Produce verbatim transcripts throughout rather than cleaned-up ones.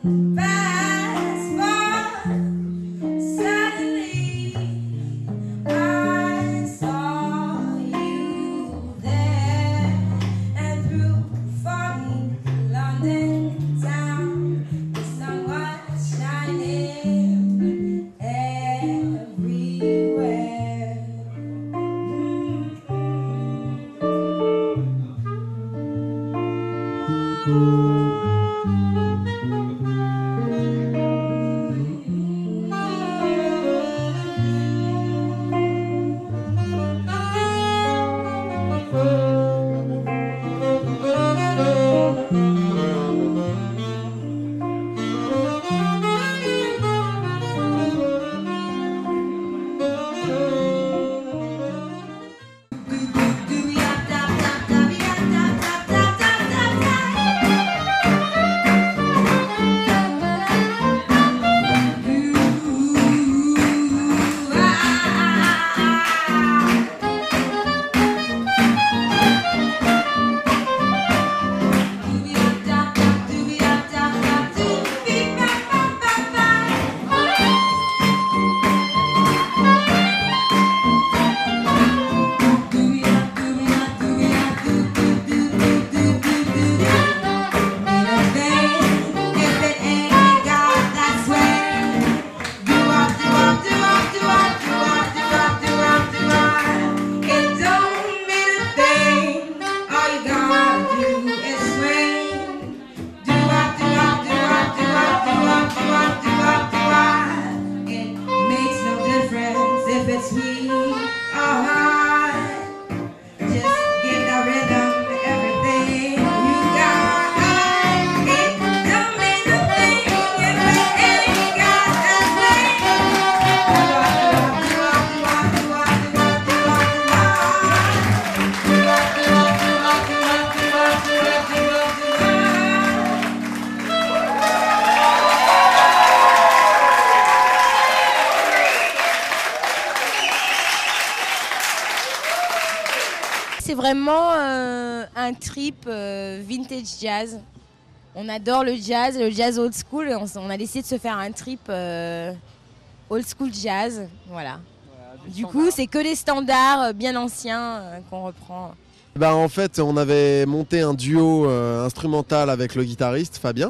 C'est vraiment euh, un trip euh, vintage jazz. On adore le jazz, le jazz old school. Et on, on a décidé de se faire un trip euh, old school jazz. Voilà. Voilà du du coup, c'est que les standards bien anciens euh, qu'on reprend. Ben, en fait, on avait monté un duo euh, instrumental avec le guitariste Fabien.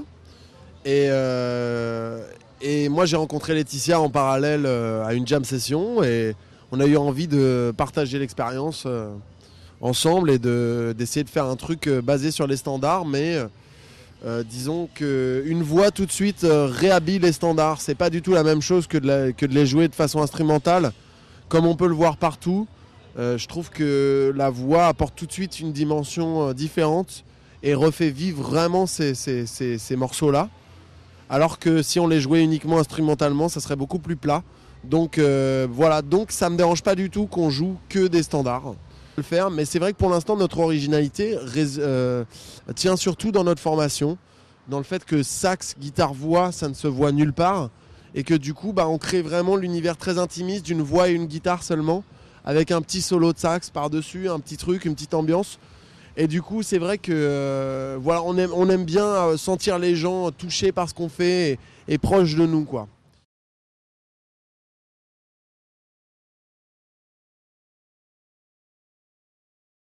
Et, euh, et moi, j'ai rencontré Laetitia en parallèle euh, à une jam session. Et on a eu envie de partager l'expérience euh, ensemble et de, d'essayer de faire un truc euh, basé sur les standards. Mais euh, disons qu'une voix tout de suite euh, réhabille les standards. C'est pas du tout la même chose que de, la, que de les jouer de façon instrumentale, comme on peut le voir partout. Euh, je trouve que la voix apporte tout de suite une dimension euh, différente et refait vivre vraiment ces, ces, ces, ces morceaux-là. Alors que si on les jouait uniquement instrumentalement, ça serait beaucoup plus plat. Donc euh, voilà, donc ça me dérange pas du tout qu'on joue que des standards. Le faire, mais c'est vrai que pour l'instant notre originalité euh, tient surtout dans notre formation, dans le fait que sax, guitare, voix, ça ne se voit nulle part, et que du coup, bah, on crée vraiment l'univers très intimiste d'une voix et une guitare seulement, avec un petit solo de sax par-dessus, un petit truc, une petite ambiance. Et du coup, c'est vrai que euh, voilà, on aime, on aime bien sentir les gens touchés par ce qu'on fait et, et proches de nous, quoi.